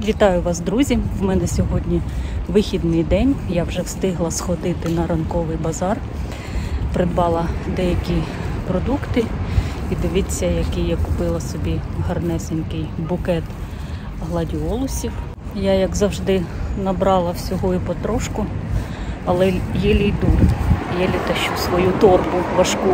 Вітаю вас, друзі! В мене сьогодні вихідний день. Я вже встигла сходити на ранковий базар. Придбала деякі продукти. І дивіться, який я купила собі гарнесенький букет гладіолусів. Я, як завжди, набрала всього і потрошку, але єлі йду, єлі тащу свою торбу важку.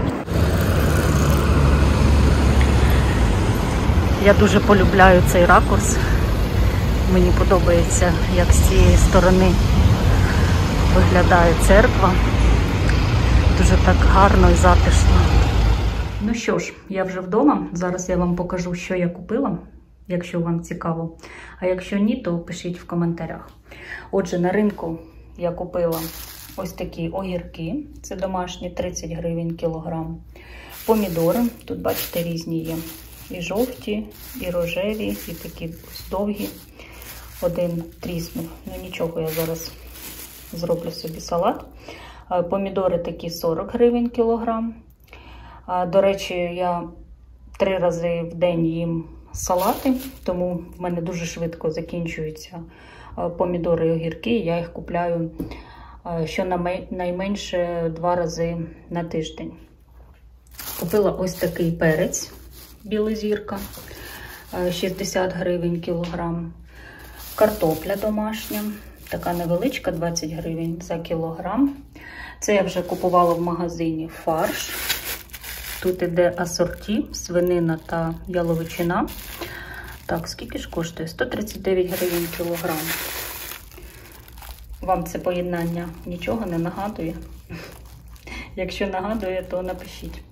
Я дуже полюбляю цей ракурс. Мені подобається, як з цієї сторони виглядає церква. Дуже так гарно і затишно. Ну що ж, я вже вдома. Зараз я вам покажу, що я купила, якщо вам цікаво. А якщо ні, то пишіть в коментарях. Отже, на ринку я купила ось такі огірки. Це домашні, 30 гривень кілограм. Помідори, тут, бачите, різні є. І жовті, і рожеві, і такі довгі. Один тріснув. Ну нічого, я зараз зроблю собі салат. Помідори такі 40 гривень кілограм. До речі, я 3 рази в день їм салати, тому в мене дуже швидко закінчуються помідори і огірки. Я їх купляю щонайменше 2 рази на тиждень. Купила ось такий перець, білозірка, 60 гривень кілограм. Картопля домашня, така невеличка, 20 гривень за кілограм. Це я вже купувала в магазині фарш. Тут іде асорті, свинина та яловичина. Так, скільки ж коштує? 139 гривень кілограм. Вам це поєднання нічого не нагадує? Якщо нагадує, то напишіть.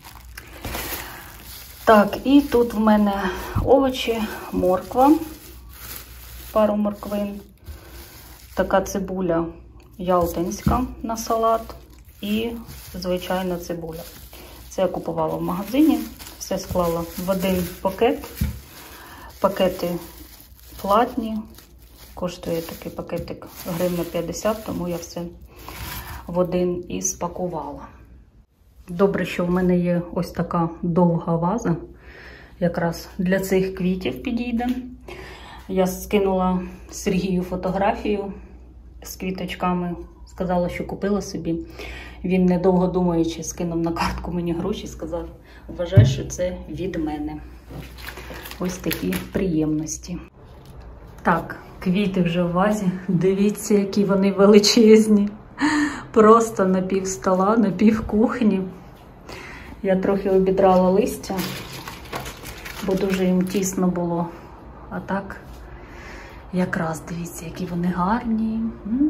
Так, і тут в мене овочі, морква. Пару морквин, така цибуля ялтинська на салат і звичайна цибуля. Це я купувала в магазині, все склала в один пакет. Пакети платні, коштує такий пакетик 1,50 гривень, тому я все в один і спакувала. Добре, що в мене є ось така довга ваза, якраз для цих квітів підійде. Я скинула Сергію фотографію з квіточками, сказала, що купила собі. Він, недовго думаючи, скинув на картку мені гроші, сказав, вважай, що це від мене. Ось такі приємності. Так, квіти вже в вазі. Дивіться, які вони величезні. Просто на пів стола, на пів кухні. Я трохи обідрала листя, бо дуже їм тісно було. А так, якраз дивіться, які вони гарні.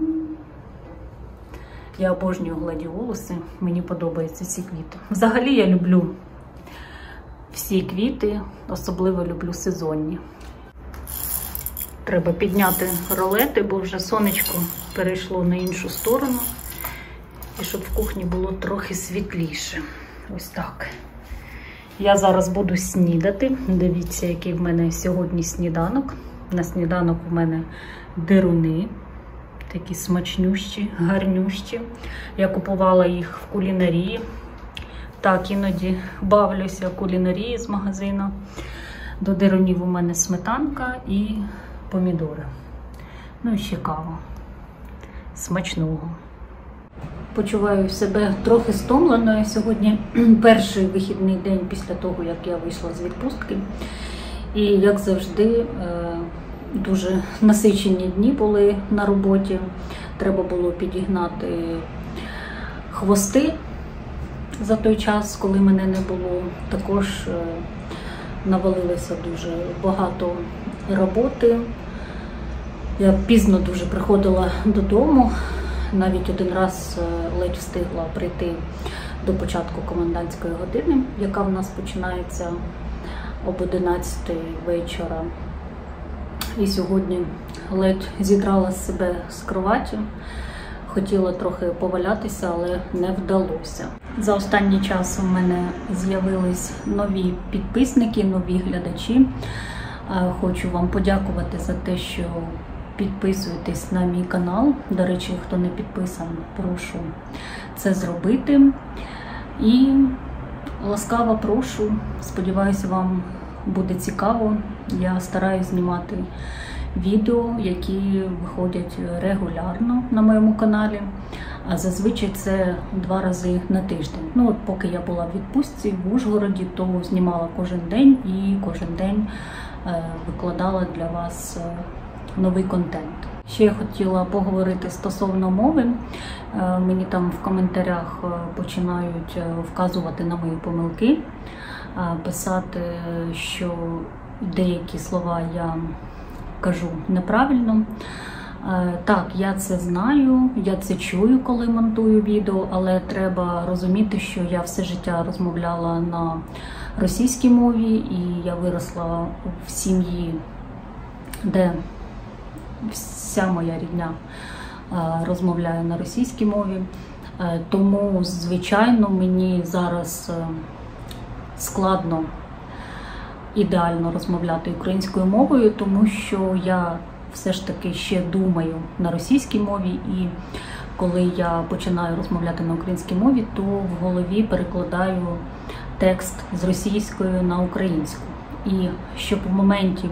Я обожнюю гладіолуси, мені подобаються ці квіти. Взагалі я люблю всі квіти, особливо люблю сезонні. Треба підняти ролети, бо вже сонечко перейшло на іншу сторону. І щоб в кухні було трохи світліше. Ось так. Я зараз буду снідати. Дивіться, який в мене сьогодні сніданок. На сніданок у мене дируни. Такі смачнющі, гарнющі. Я купувала їх в кулінарії. Так, іноді бавлюся в кулінарії з магазину. До дирунів у мене сметанка і помідори. Ну і ще кава. Смачного. Почуваю себе трохи стомленою. Сьогодні перший вихідний день після того, як я вийшла з відпустки. І, як завжди, дуже насичені дні були на роботі. Треба було підігнати хвости за той час, коли мене не було. Також навалилося дуже багато роботи. Я пізно дуже приходила додому. Навіть один раз ледь встигла прийти до початку комендантської години, яка в нас починається об 11 вечора. І сьогодні ледь зідрала себе з кроваті. Хотіла трохи повалятися, але не вдалося. За останній час у мене з'явились нові підписники, нові глядачі. Хочу вам подякувати за те, що підписуєтесь на мій канал. До речі, хто не підписаний, прошу це зробити. І ласкаво прошу, сподіваюся, вам буде цікаво. Я стараюсь знімати відео, які виходять регулярно на моєму каналі. А зазвичай це 2 рази на тиждень. Ну от поки я була в відпустці в Ужгороді, то знімала кожен день і кожен день викладала для вас новий контент. Ще я хотіла поговорити стосовно мови. Мені там в коментарях починають вказувати на мої помилки, писати, що деякі слова я кажу неправильно. Так, я це знаю, я це чую, коли монтую відео, але треба розуміти, що я все життя розмовляла на російській мові, і я виросла в сім'ї, де вся моя рідня розмовляє на російській мові. Тому, звичайно, мені зараз складно ідеально розмовляти українською мовою, тому що я все ж таки ще думаю на російській мові, і коли я починаю розмовляти на українській мові, то в голові перекладаю текст з російської на українську. І щоб в моменті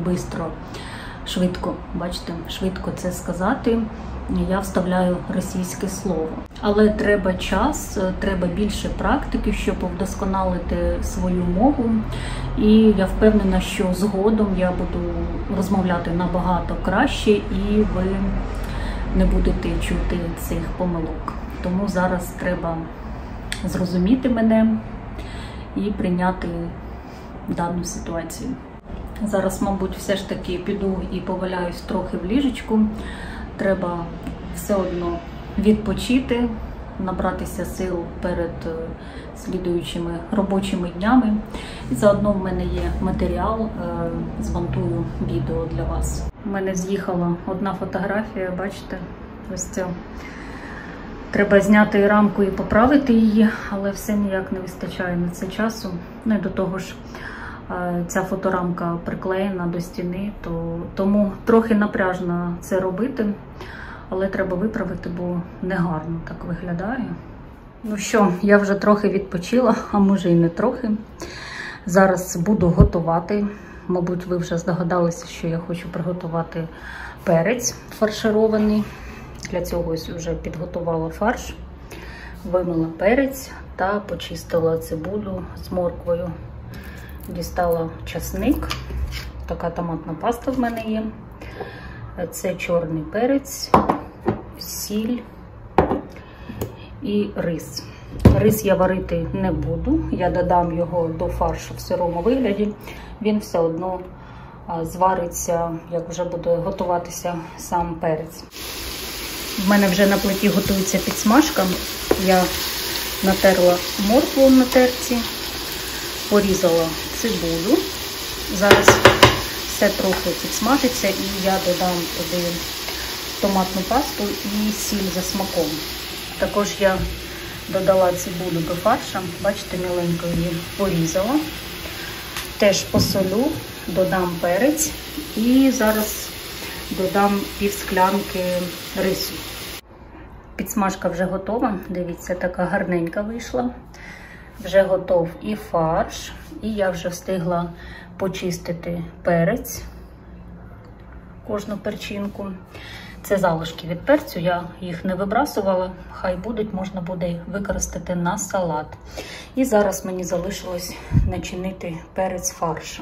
швидко це сказати, я вставляю російське слово. Але треба час, треба більше практики, щоб вдосконалити свою мову. І я впевнена, що згодом я буду розмовляти набагато краще, і ви не будете чути цих помилок. Тому зараз треба зрозуміти мене і прийняти дану ситуацію. Зараз, мабуть, все ж таки піду і поваляюсь трохи в ліжечку. Треба все одно відпочити, набратися сил перед слідуючими робочими днями. І заодно в мене є матеріал, змонтую відео для вас. У мене з'їхала одна фотографія, бачите, ось це. Треба зняти рамку і поправити її, але все ніяк не вистачає на це часу. Ну і до того ж, ця фоторамка приклеєна до стіни, тому трохи напряжно це робити, але треба виправити, бо негарно так виглядає. Ну що, я вже трохи відпочила, а може і не трохи. Зараз буду готувати. Мабуть, ви вже здогадалися, що я хочу приготувати перець фарширований. Для цього ось вже підготувала фарш, вимила перець та почистила цибулю з морквою. Дістала часник, така томатна паста в мене є. Це чорний перець, сіль і рис. Рис я варити не буду, я додам його до фаршу в сирому вигляді. Він все одно звариться, як вже буде готуватися сам перець. В мене вже на плиті готується підсмажка. Я натерла моркву на терці, порізала цибулю. Зараз все трохи підсмажиться і я додам туди томатну пасту і сіль за смаком. Також я додала цибулю до фарша, бачите, міленько її порізала. Теж посолю, додам перець і зараз додам півсклянки рису. Підсмажка вже готова, дивіться, така гарненька вийшла. Вже готов і фарш, і я вже встигла почистити перець, кожну перчинку. Це залишки від перцю, я їх не вибрасувала, хай будуть, можна буде використати на салат. І зараз мені залишилось начинити перець фаршем.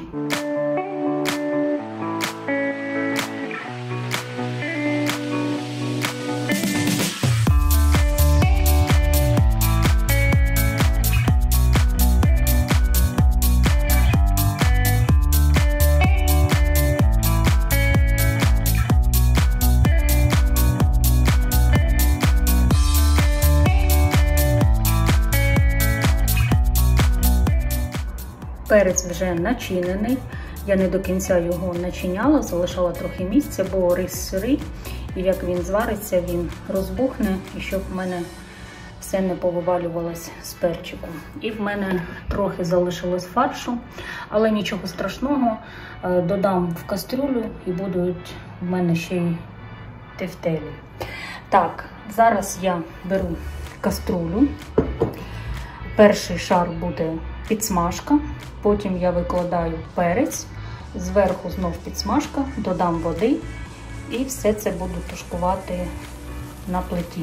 Перець вже начинений, я не до кінця його начиняла, залишала трохи місця, бо рис сирий, і як він звариться, він розбухне, і щоб в мене все не повивалювалось з перчиком. І в мене трохи залишилось фаршу, але нічого страшного, додам в кастрюлю і будуть в мене ще й тефтелі. Так, зараз я беру каструлю, перший шар буде підсмажка, потім я викладаю перець, зверху знов підсмажка, додам води І все це буду тушкувати на плиті.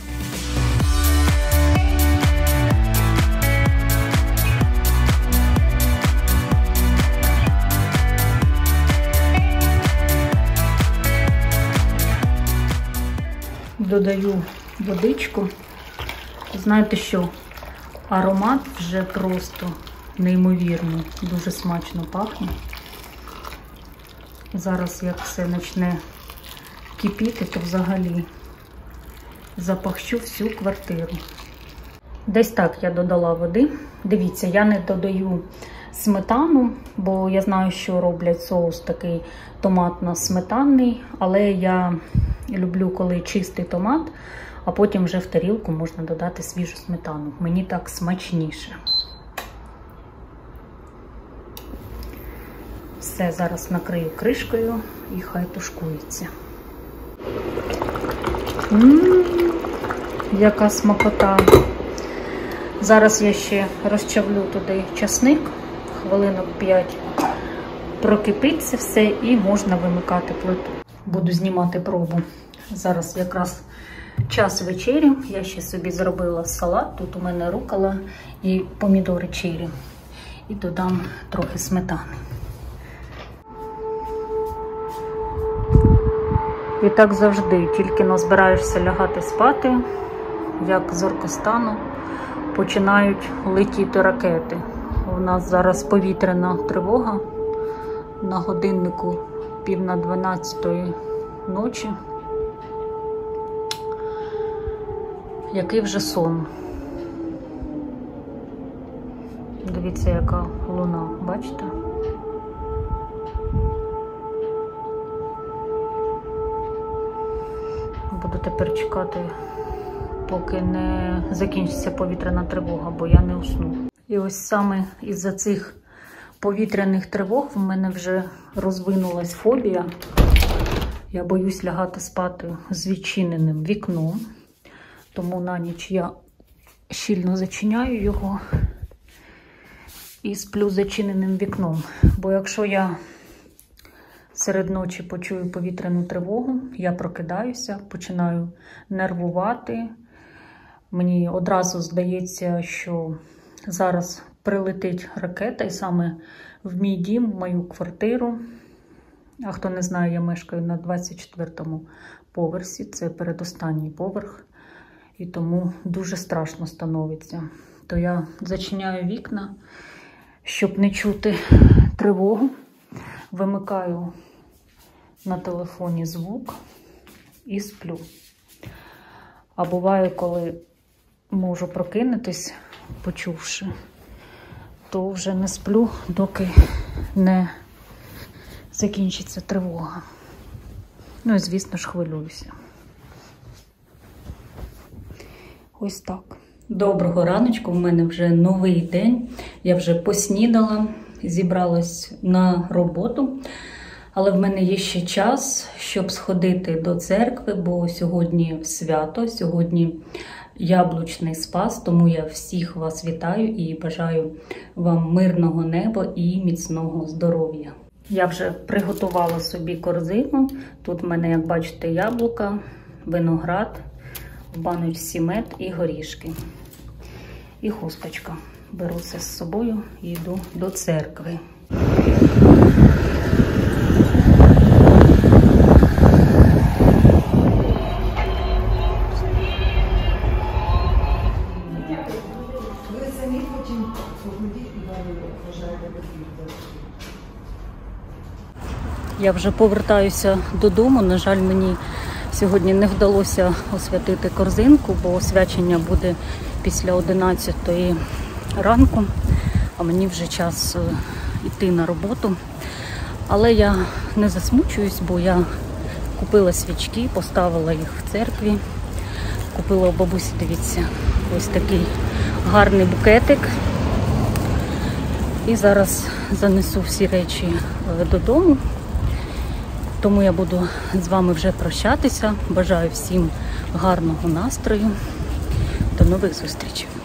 Додаю водичку. Знаєте що? Аромат вже просто неймовірний, дуже смачно пахне. Зараз як все почне кипіти, то взагалі запахчу всю квартиру. Десь так я додала води. Дивіться, я не додаю сметану, бо я знаю, що роблять соус такий томатно-сметанний, але я люблю, коли чистий томат, а потім вже в тарілку можна додати свіжу сметану. Мені так смачніше. Все, зараз накрию кришкою і хай тушкується. Яка смакота! Зараз я ще розчавлю туди часник, хвилинок 5. Прокипить це все і можна вимикати плиту. Буду знімати пробу. Зараз якраз час вечері. Я ще собі зробила салат. Тут у мене рукола і помідори чері. І додам трохи сметани. І так завжди, тільки назбираєшся лягати спати, як з Оркостану починають летіти ракети. У нас зараз повітряна тривога, на годиннику 11:50 ночі. Який вже сон. Дивіться, яка луна, бачите? Буду тепер чекати, поки не закінчиться повітряна тривога, бо я не усну. І ось саме із-за цих повітряних тривог в мене вже розвинулась фобія. Я боюсь лягати спати з відчиненим вікном, тому на ніч я щільно зачиняю його і сплю з зачиненим вікном. Бо якщо я серед ночі почую повітряну тривогу, я прокидаюся, починаю нервувати. Мені одразу здається, що зараз прилетить ракета, і саме в мій дім, в мою квартиру. А хто не знає, я мешкаю на 24-му поверсі, це передостанній поверх, і тому дуже страшно становиться. То я зачиняю вікна, щоб не чути тривогу, вимикаю на телефоні звук і сплю. А буває, коли можу прокинутись, почувши, то вже не сплю, доки не закінчиться тривога. Ну і, звісно ж, хвилююся. Ось так. Доброго раночку, в мене вже новий день. Я вже поснідала, зібралась на роботу. Але в мене є ще час, щоб сходити до церкви, бо сьогодні свято, сьогодні яблучний спас, тому я всіх вас вітаю і бажаю вам мирного неба і міцного здоров'я. Я вже приготувала собі корзину. Тут в мене, як бачите, яблука, виноград, в баночці мед і горішки. І хусточка. Беру це з собою і йду до церкви. Я вже повертаюся додому. На жаль, мені сьогодні не вдалося освятити корзинку, бо освячення буде після 11-ї ранку, а мені вже час йти на роботу. Але я не засмучуюсь, бо я купила свічки, поставила їх в церкві. Купила у бабусі, дивіться, ось такий гарний букетик. І зараз занесу всі речі додому. Тому я буду з вами вже прощатися. Бажаю всім гарного настрою. До нових зустрічей.